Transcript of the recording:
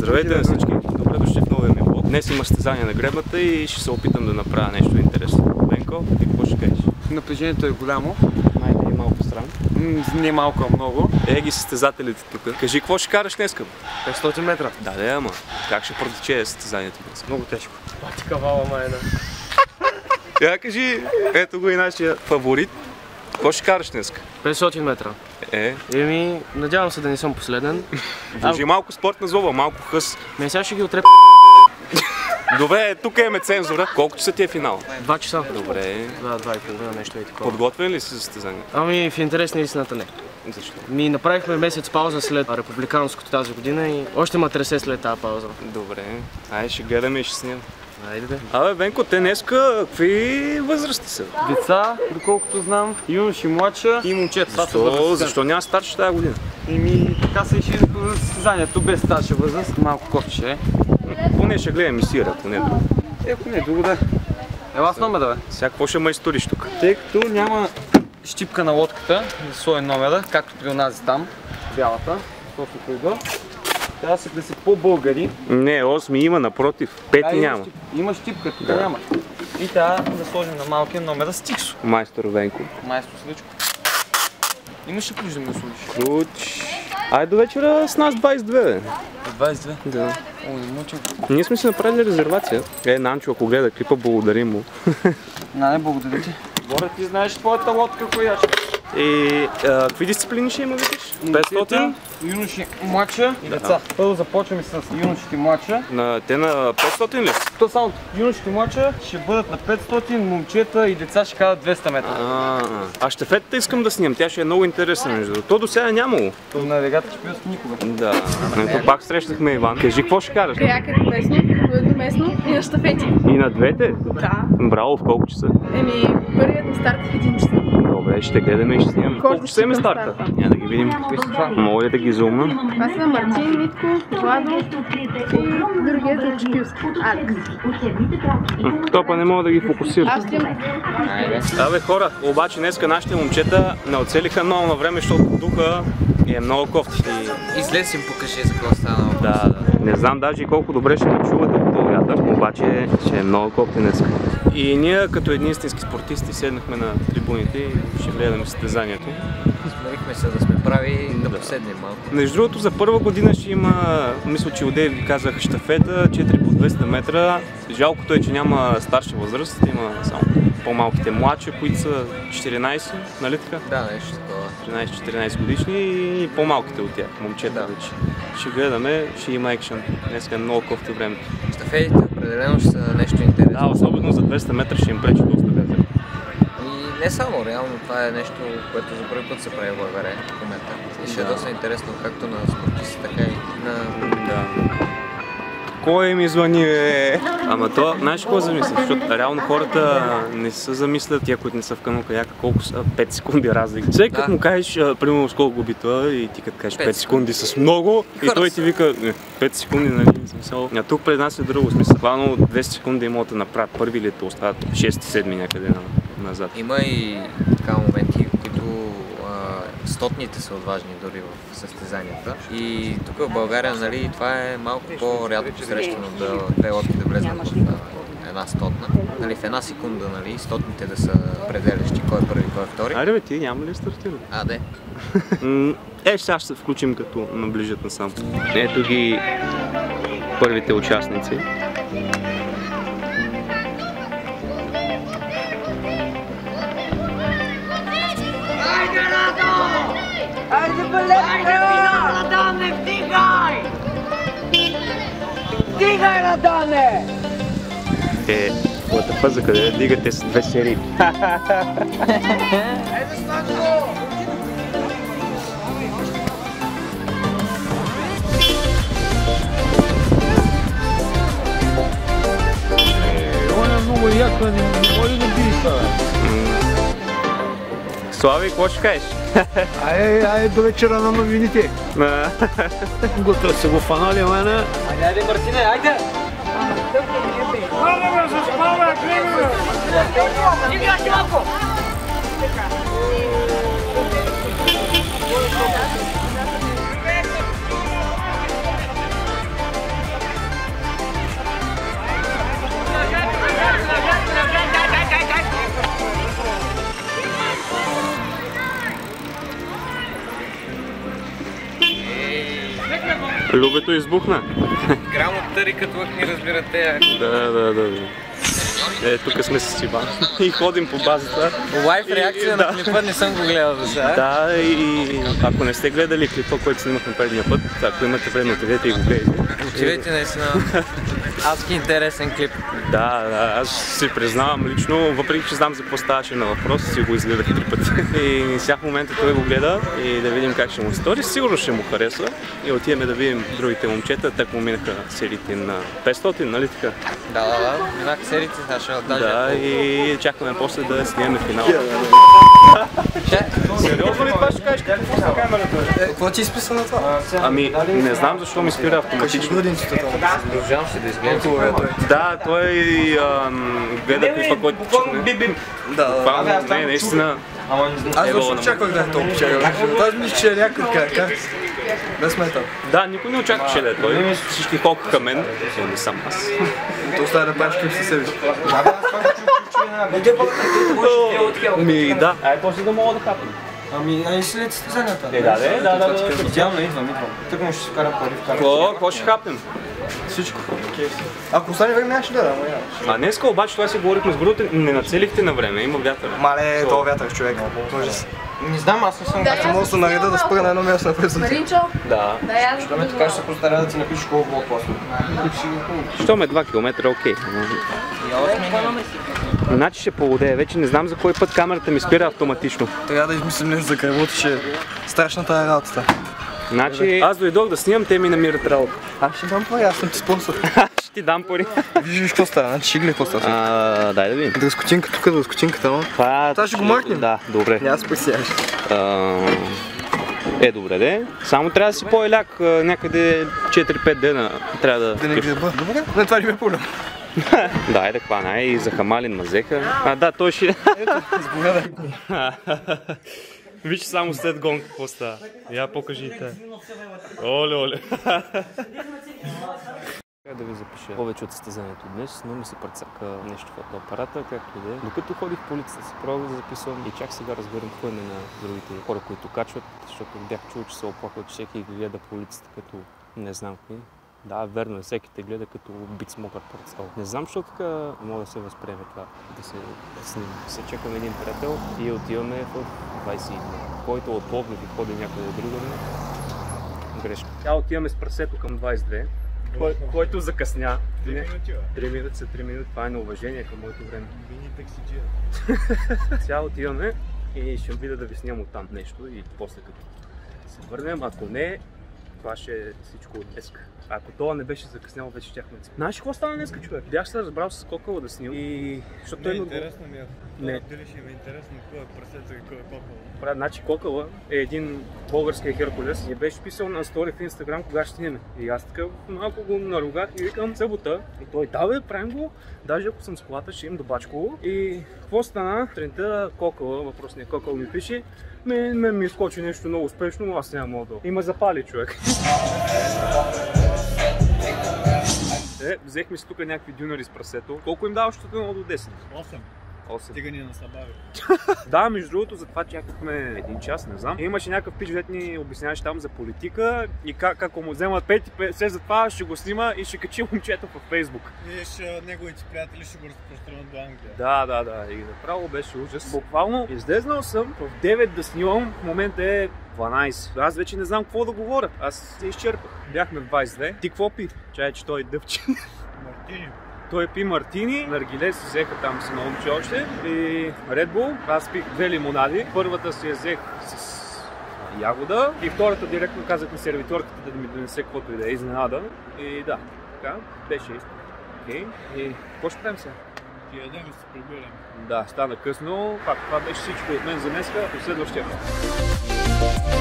Здравейте на всички! Добре дошли в новия ми влог. Днес има състезание на гребната и ще се опитам да направя нещо интересно. Венко, ти какво ще кажеш? Напрежението е голямо. Майде е малко странно. Не малко, а много. Ги състезателите тук. Кажи, какво ще караш днеска? 500 метра. Да, ама. Как ще протече състезанието днес? Много тежко. Патика вала майна. Я кажи, ето го и нашия фаворит. Какво ще караш днеска? 500 метра. Еми, надявам се да не съм последен. Дължи малко спортна злоба, малко хъс. Сега ще ги отреп... Добре, тук имаме цензура. Колко часа ти е финал? 2 часа. Добре. 2,5 нещо е такова. Подготвен ли си за състезанието? Ами, в интерес на истината не. Защо? Ми направихме месец пауза след републиканското тази година и още ма тресе след тази пауза. Добре. Айде ще гледаме и ще снимам. Айде бе. Абе, Венко, те днеска какви възрасти са? Деца, доколкото знам, юноши, младша и момчета. Защо няма старши тази година? Еми, така се реши за състезанието без старша възраст. Малко кофче е. Поне ще гледам мисира, ако не друго. Ако не друго да. Ела с номера, бе. Сега какво ще майсториш тук? Тъй като няма щипка на лодката за своя номера, както при онази там, бялата, София коридор. Трябва да са по-българи. Не, 8 има, напротив. 5 няма. Има щипка, тук няма. И трябва да сложим на малкия номера с Тиксо. Майстор Венко. Майстор Сличко. Имаш ли ключ да ми услужиш? Ключ. Айде до вечера с нас 22, бе. 22? Да. О, не мучам. Ние сме си направили резервация. Нанчо, ако гледа клипа, благодарим му. Не, благодаря ти. Боря, ти знаеш твоята лодка, коя ще. И какви дисциплини ще има, викаш? 500? Юноши, младша и деца. Първо започваме с юношите младша. Те на 500 ли? То само юношите младша ще бъдат на 500, момчета и деца ще карат 200 метра. А щафетата искам да снимам, тя ще е много интересна между другото. То до сега е нямало. То на регата ще пият никога. Да. Ето пак срещнахме Иван. Кажи, какво ще караш? Каяк едноместно и на щафети. И на двете? Да. Браво, в колко часа? Еми, първият на старт в 1 часа. Добре, ще гледаме и ще снимаме. Колко часа има старта? Няма да ги видим. Мога ли да ги зумна? Това са Мартин, Митко, Владо и другият е Чепилски. Алекс. Топа не мога да ги фокусирам. Аз ще имам. Абе хора, обаче днеска нашите момчета не оцелиха много на време, защото духа е много кофти. Излез им покажи за какво стана. Да. Не знам даже и колко добре ще ме чувате по този вятър, обаче ще е много кофти днеска. И ние като едни истински спортисти седнахме на трибуните и ще гледаме състезанието. Смирихме се да сме прави да поседнем малко. Между другото, за първа година ще има, мисля, че Одея ви казах, щафета, 4 по 200 метра. Жалкото е, че няма старша възраст, има само по-малките младши, които са 14, нали така? Да, нещо такова. 13-14 годишни и по-малките от тях, момчета вече. Ще гледаме, ще има екшън. Днес е много кофти времето. Щафетите определено ще са нещо интересно. Да, особено за 200 метра ще им пречи доста вятър. И не само, реално това е нещо, което за първи път се прави в България в момента. И ще е доста интересно както на спортисти, така и на... Да. Кой ми звъни, бе? Ама то, знаеш какво замисля? Защото реално хората не се замислят, тия, които не са в канал каяка, колко са 5 секунди разлика. Всеки като му кажеш, примерно с колко губи това и ти като кажеш 5 секунди с много и той ти вика 5 секунди, нали, смисъл. А тук пред нас е друго смисъл. Главно 200 секунди могат да направят първи или да остават 6-7 някъде назад. Има и така моменти, които стотните са отважни дори в състезанията. И тук в България, нали, това е малко по-рядко посрещано да две лодки да влезнат в една стотна. Нали, в една секунда, нали, стотните да са определящи кой е първи, кой е втори. Айде бе, ти няма ли стартира? Де. Сега ще се включим като наближат насам. Ето ги първите участници. Айде, Радане, вдигай! Вдигай, Радане! Твоята фаза къде дигате с 2 серии. Айде, Сланко! Он е много яко, не може да биеш това, бе. Слави, какво ще кажеш? Айде до вечера на новините. Готово са го фанали, мене. Айде, Мартине, айде! Айде, бе, се спава, гледай! Играш малко! Любето избухна. Грамотари като лъхни разбирате. Да. Тук сме с Иван и ходим по базата. Лайф реакция на клипа не съм го гледал до сега. Да, и ако не сте гледали клипа, който снимахме предния път, ако имате време, отидете и го гледайте. Отивайте наистина. Адски интересен клип. Да, аз си признавам лично, въпреки че знам за какво ставаше на въпрос, си го изгледах 3 пъти. И сега в момента той го гледа и да видим как ще му стори. Сигурно ще му харесва и отиваме да видим другите момчета. Так му минаха сериите на 500, нали така? Да, минаха сериите, сега даже. Да, и чакаме после да снимем финал. Сериозно ли това ще кажеш? Как пусна камерата? Какво ти изписа на това? Ами, не знам защо ми спира автоматично. Продължавам се да изгледам. Да, той гледа клипа, който почне. Да, не, наистина. аз също очаквах да е толкова чакал. Аз мисля, че е някакъв как. Без метал. Да, никой не очакваше да е той. Всички колкаха мен. Не съм аз. То остава да правиш клип със себе си. Ми, да. После да мога да хапам. Ами, след състезанията. Да. Идеално, идвам. Тук му ще си вкара пари в карта. Какво ще хапнем? Всичко. Ако остане време, нямаше да дам. А днеска обаче това си говорихме с групата, не нацелихте на време, има вятър. Мале, това вятър човек. Не знам, аз не съм. Да, Аз мога да се нареда да спра на едно място на пресата. Маринчо, Да. да я Що ме така ще се постаря да ти напишеш колко блок после. Щом е 2 км, окей. Значи ще полудее, вече не знам за кой път камерата ми спира автоматично. Трябва да измислим нещо за крайлото, че е страшна тая работата. Значи аз дойдох да снимам, те ми намират работа. Аз ще дам пари, аз съм ти спонсор. Ще ти дам пари. Виж какво става, значи ще гледа какво става. Дай да видим. Дръскотинка тук, дръскотинката, но. Това ще го махнем. Да, добре. Няма се пресяваш. Добре де. Само трябва да си по-еляк, някъде 4-5 дена трябва да... Да не греба. Добре, не, това не ме проблем. Да, да хвана и за Хамалин мазеха. Да, той ще... Ето, изповядай. Виж само след гонка какво става. Я покажи и те. Оле. Трябва да ви запиша повече от състезанието днес, но ми се прецака нещо в фотоапарата, както и да е. Докато ходих по улицата си, пробвах да записвам и чак сега разбирам какво име на другите хора, които качват, защото бях чул, че се оплакват, че всеки ги гледа по улицата като не знам какви. Да, верно, всеки те гледа като бит с мокър парцел. Не знам, защо така мога да се възприеме това, да се снима. Се чекаме един приятел и отиваме в 21. Който от Пловдив и ходи някъде другаде. Грешка. Тя отиваме с прасето към 22. Който закъсня. 3 минути са 3 минути, това е неуважение към моето време. Сега отиваме и ще видя да ви снимам оттам нещо и после като се върнем, ако не, това ще е всичко от днеска. Ако това не беше закъснял, вече щяхме. Знаеш какво стана днеска, човек? Бях се разбрал с Кокъла да снимам и... Не, интересно ми е. Не. Дали ще ми е интересно кой е прасето и кой е Кокъла. Значи Кокъла е един български Херкулес и беше писал на стори в Инстаграм кога ще снимем. И аз така малко го наругах и викам събота. И той, да бе, правим го. Даже ако съм с колата, ще им до Бачково. И какво стана? Трента Кокъла, въпросният Кокъл ми пише. Мен ми изкочи нещо много успешно, но аз няма мога да. И ме запали, човек. Взехме си тук някакви дюнери с прасето. Колко им даваш от 1 до 10? 8. Стига ни насъбави. Да, между другото, затова чакахме 1 час, не знам. Имаше някакъв пич, дет ни обясняваше там за политика и как му вземат 5 за това ще го снима и ще качи момчето във Фейсбук. Виж, неговите приятели ще го разпространят до Англия. Да. И направо беше ужас. Буквално излезнал съм в 9 да снимам, в момента е 12. Аз вече не знам какво да говоря. Аз се изчерпах. Бяхме в 22. Ти какво пи? Чай, че той дъвче. Мартини. Той пи мартини, наргиле си взеха там с едно момче още и Red Bull. Аз пих 2 лимонади. Първата си я взех с ягода и втората директно казах на сервиторката да ми донесе каквото и да е изненада. И да, така беше. Окей. И какво ще правим сега? Ти ядем и се прибираме. Да, стана късно. Пак това беше всичко от мен за днеска. До следващия път.